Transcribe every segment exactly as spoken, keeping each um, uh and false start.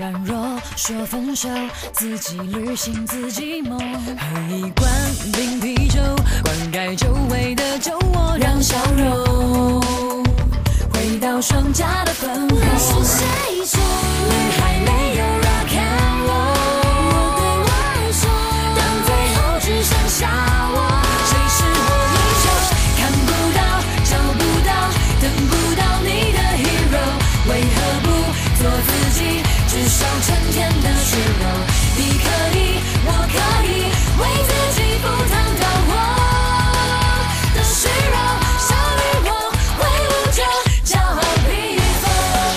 软弱，说分手，自己旅行自己梦。喝一罐冰啤酒，灌溉周围的酒窝，让笑容回到双颊的粉红。是谁说你还没有 rock and roll？ 我对我说，当最后只剩下我，谁是我英雄？看不到，找不到，等不到你的 hero， 为何不做自己？只守成天的虚荣。你可以，我可以，为自己赴汤蹈火的虚荣。小女我挥舞着骄傲披风。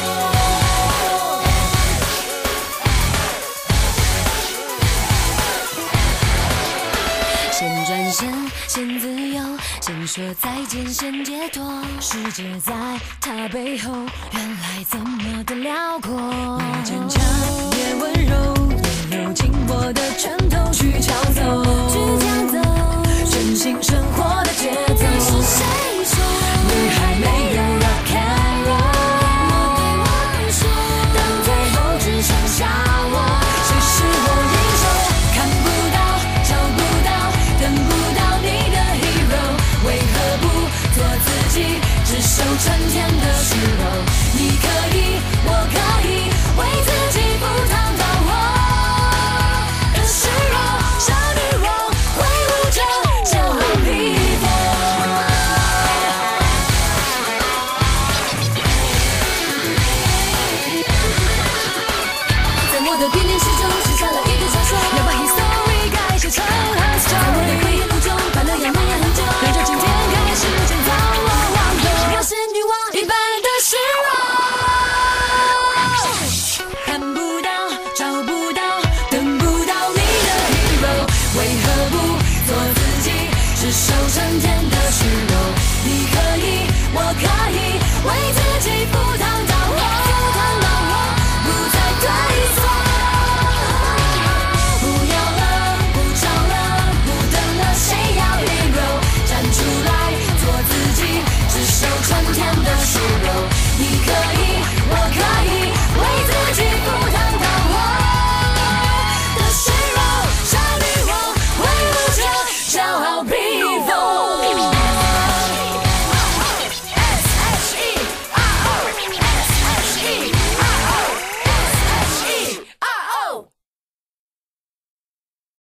先转身，先自由，先说再见，先解脱。世界在他背后，原来这么的辽阔。越坚强越温柔，也有紧握的拳头去抢走，去抢走全新生活的节奏。是谁说你还没有 rock and roll？ 我对我说，当最后只剩下我，谁是我英雄？看不到，找不到，等不到你的 hero， 为何不做自己？只守成天的虚荣。你可以，我可以，为自己赴汤蹈火的虚荣。小女我挥舞着骄傲披风。在我的编年史中写下了一个传说，要把 history 改写成 her story。在我的回忆录中，快乐要蔓延很久，让这今天开始建造我王国。我是女王一般的虚荣。看不到，找不到，等不到你的 hero， 为何不做自己？只守成天的虚荣。你可以，我可以，为自己赴